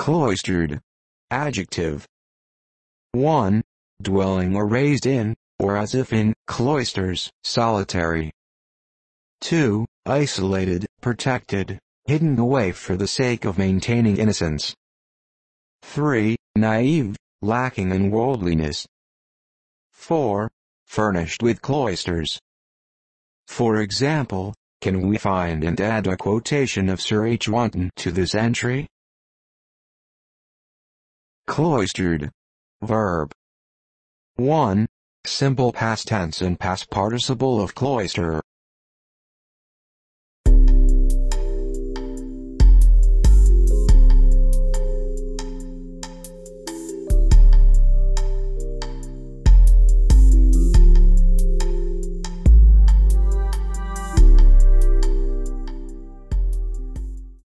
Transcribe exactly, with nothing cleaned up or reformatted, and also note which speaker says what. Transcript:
Speaker 1: Cloistered. Adjective. one. Dwelling or raised in, or as if in, cloisters, solitary. two. Isolated, protected, hidden away for the sake of maintaining innocence. three. Naive, lacking in worldliness. four. Furnished with cloisters. For example, can we find and add a quotation of Sir H. Wanton to this entry? Cloistered. Verb. one. Simple past tense and past participle of cloister.